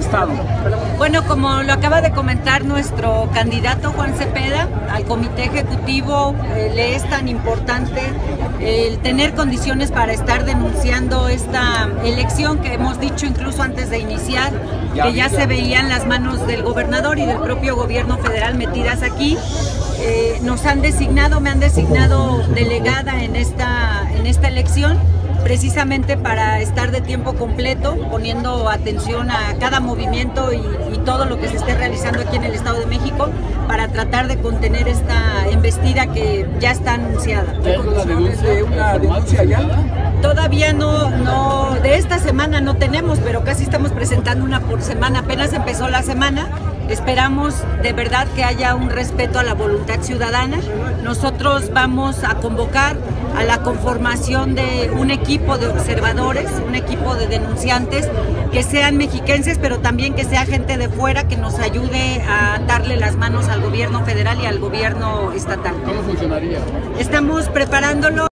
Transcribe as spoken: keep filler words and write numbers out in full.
Estado? Bueno, como lo acaba de comentar nuestro candidato Juan Cepeda, al Comité Ejecutivo eh, le es tan importante el tener condiciones para estar denunciando esta elección que hemos dicho incluso antes de iniciar, que ya se veían las manos del gobernador y del propio gobierno federal metidas aquí. Eh, nos han designado, me han designado delegada en esta, en esta elección, precisamente para estar de tiempo completo, poniendo atención a cada movimiento y, y todo lo que se esté realizando aquí en el Estado de México, para tratar de contener esta embestida que ya está anunciada. ¿Hay una denuncia, una denuncia ya? Todavía no, no, de esta semana no tenemos, pero casi estamos presentando una por semana, apenas empezó la semana. Esperamos de verdad que haya un respeto a la voluntad ciudadana. Nosotros vamos a convocar a la conformación de un equipo de observadores, un equipo de denunciantes que sean mexiquenses, pero también que sea gente de fuera que nos ayude a darle las manos al gobierno federal y al gobierno estatal. ¿Cómo funcionaría? Estamos preparándolo.